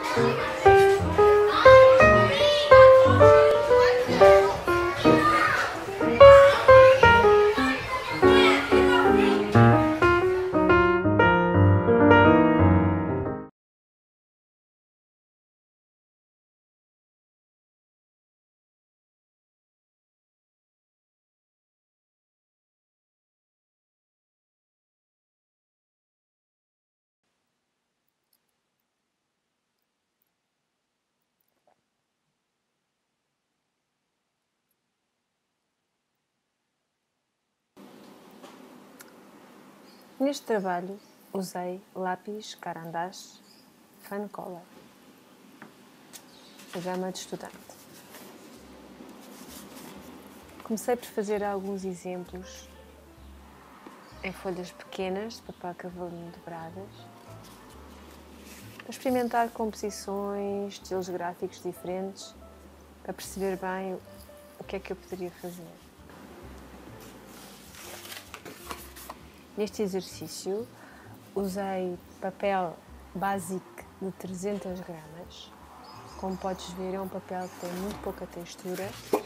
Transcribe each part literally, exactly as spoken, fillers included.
Neste trabalho usei lápis Caran-d'Ache Fan Color, a gama de estudante. Comecei por fazer alguns exemplos em folhas pequenas de papel cavalinho dobradas, para experimentar composições, estilos gráficos diferentes, para perceber bem o que é que eu poderia fazer. Neste exercício usei papel básico de trezentas gramas. Como podes ver, é um papel que tem muito pouca textura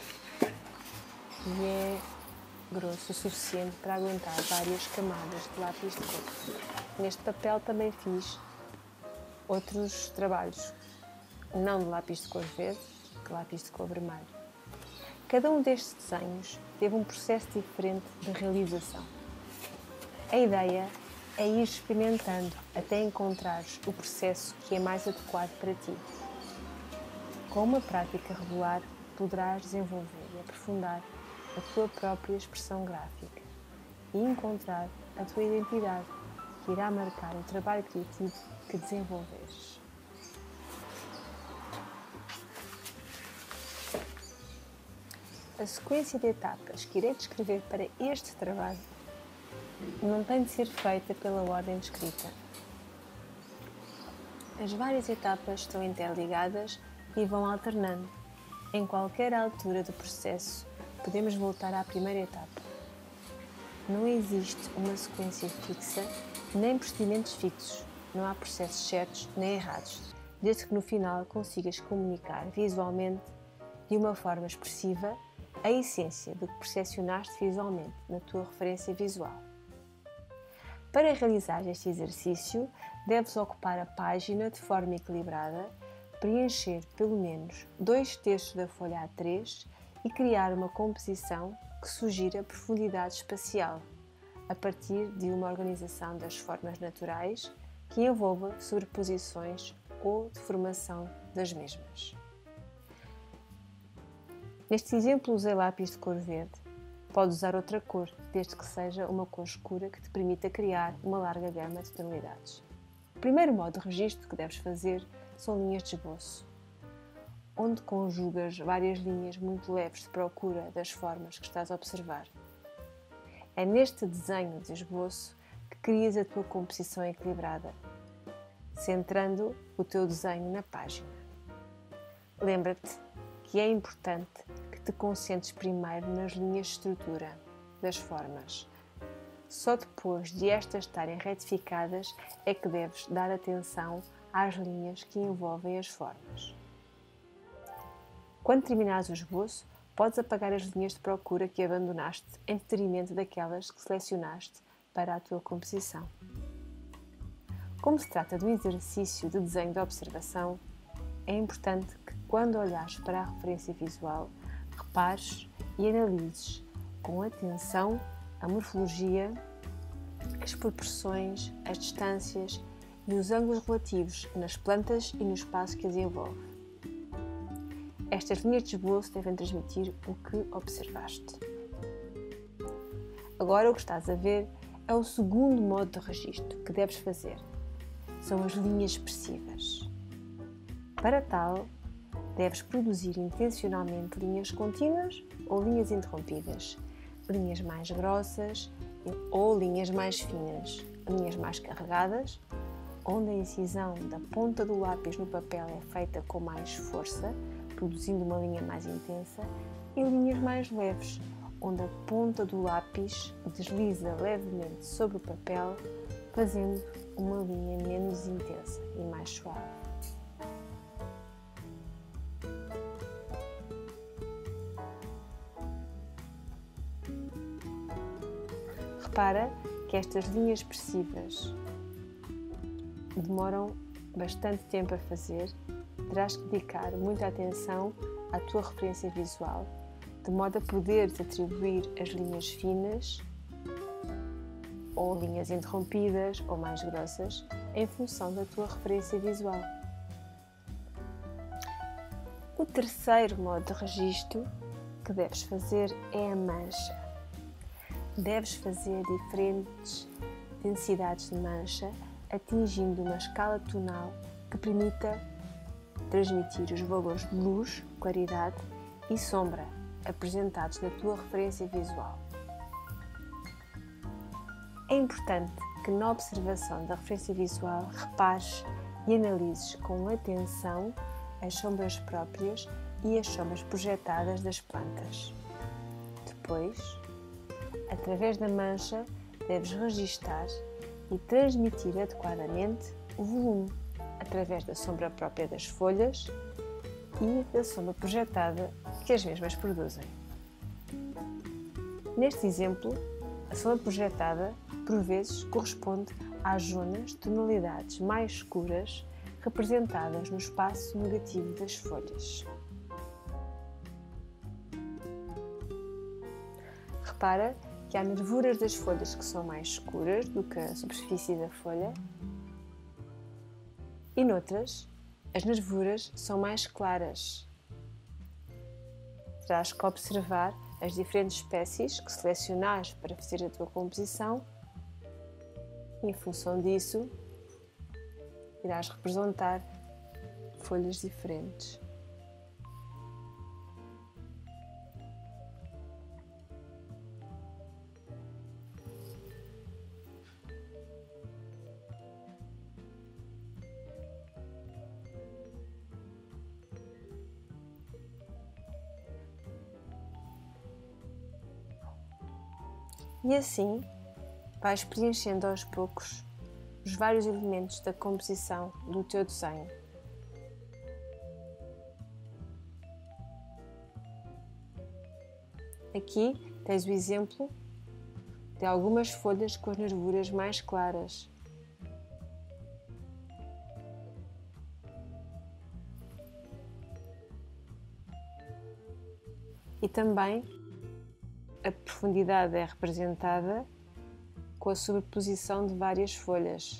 e é grosso o suficiente para aguentar várias camadas de lápis de cor. Neste papel também fiz outros trabalhos, não de lápis de cor verde, que lápis de cor vermelho. Cada um destes desenhos teve um processo diferente de realização. A ideia é ir experimentando até encontrares o processo que é mais adequado para ti. Com uma prática regular, poderás desenvolver e aprofundar a tua própria expressão gráfica e encontrar a tua identidade, que irá marcar o trabalho criativo que desenvolveres. A sequência de etapas que irei descrever para este trabalho não tem de ser feita pela ordem descrita. As várias etapas estão interligadas e vão alternando. Em qualquer altura do processo, podemos voltar à primeira etapa. Não existe uma sequência fixa, nem procedimentos fixos. Não há processos certos nem errados, desde que no final consigas comunicar visualmente, de uma forma expressiva, a essência do que percepcionaste visualmente na tua referência visual. Para realizar este exercício, deves ocupar a página de forma equilibrada, preencher pelo menos dois terços da folha A três e criar uma composição que sugira profundidade espacial, a partir de uma organização das formas naturais que envolva sobreposições ou deformação das mesmas. Neste exemplo usei lápis de cor verde. Podes usar outra cor, desde que seja uma cor escura que te permita criar uma larga gama de tonalidades. O primeiro modo de registro que deves fazer são linhas de esboço, onde conjugas várias linhas muito leves de procura das formas que estás a observar. É neste desenho de esboço que crias a tua composição equilibrada, centrando o teu desenho na página. Lembra-te que é importante que te concentres primeiro nas linhas de estrutura das formas. Só depois de estas estarem retificadas é que deves dar atenção às linhas que envolvem as formas. Quando terminares o esboço, podes apagar as linhas de procura que abandonaste em detrimento daquelas que selecionaste para a tua composição. Como se trata de um exercício de desenho de observação, é importante que, quando olhares para a referência visual, repares e analises com atenção a morfologia, as proporções, as distâncias e os ângulos relativos nas plantas e no espaço que as envolve. Estas linhas de esboço devem transmitir o que observaste. Agora o que estás a ver é o segundo modo de registro que deves fazer. São as linhas expressivas. Para tal, deves produzir intencionalmente linhas contínuas ou linhas interrompidas, linhas mais grossas ou linhas mais finas, linhas mais carregadas, onde a incisão da ponta do lápis no papel é feita com mais força, produzindo uma linha mais intensa, e linhas mais leves, onde a ponta do lápis desliza levemente sobre o papel, fazendo uma linha menos intensa e mais suave. Repara que estas linhas expressivas demoram bastante tempo a fazer, terás que dedicar muita atenção à tua referência visual, de modo a poderes atribuir as linhas finas ou linhas interrompidas ou mais grossas em função da tua referência visual. O terceiro modo de registro que deves fazer é a mancha. Deves fazer diferentes densidades de mancha, atingindo uma escala tonal que permita transmitir os valores de luz, claridade e sombra apresentados na tua referência visual. É importante que na observação da referência visual repares e analises com atenção as sombras próprias e as sombras projetadas das plantas. Depois, através da mancha, deves registar e transmitir adequadamente o volume através da sombra própria das folhas e da sombra projetada que as mesmas produzem. Neste exemplo, a sombra projetada, por vezes, corresponde às zonas de tonalidades mais escuras representadas no espaço negativo das folhas. Repara que há nervuras das folhas que são mais escuras do que a superfície da folha e noutras, as nervuras são mais claras. Terás que observar as diferentes espécies que selecionaste para fazer a tua composição e, em função disso, irás representar folhas diferentes. E assim, vais preenchendo aos poucos os vários elementos da composição do teu desenho. Aqui tens o exemplo de algumas folhas com as nervuras mais claras. E também a profundidade é representada com a sobreposição de várias folhas.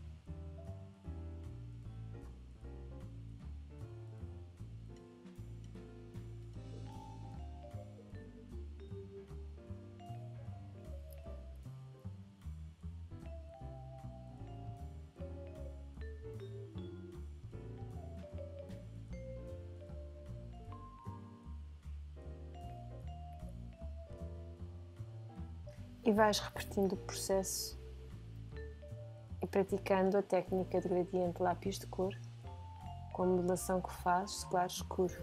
E vais repetindo o processo e praticando a técnica de gradiente lápis de cor com a modelação que fazes claro-escuro.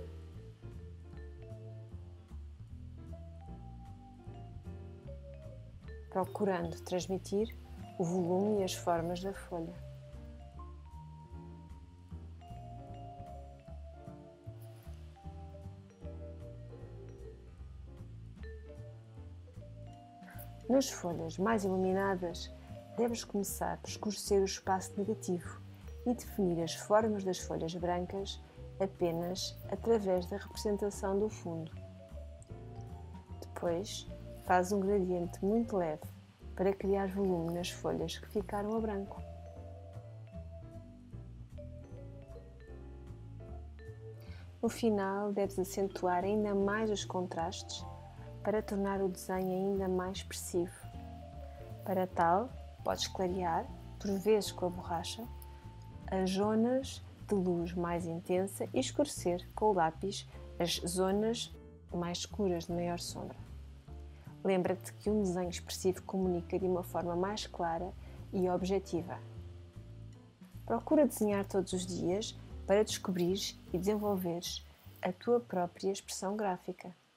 Procurando transmitir o volume e as formas da folha. Nas folhas mais iluminadas, deves começar por escurecer o espaço negativo e definir as formas das folhas brancas apenas através da representação do fundo. Depois, faz um gradiente muito leve para criar volume nas folhas que ficaram a branco. No final, deves acentuar ainda mais os contrastes para tornar o desenho ainda mais expressivo. Para tal, podes clarear, por vezes com a borracha, as zonas de luz mais intensa e escurecer com o lápis as zonas mais escuras de maior sombra. Lembra-te que um desenho expressivo comunica de uma forma mais clara e objetiva. Procura desenhar todos os dias para descobrires e desenvolveres a tua própria expressão gráfica.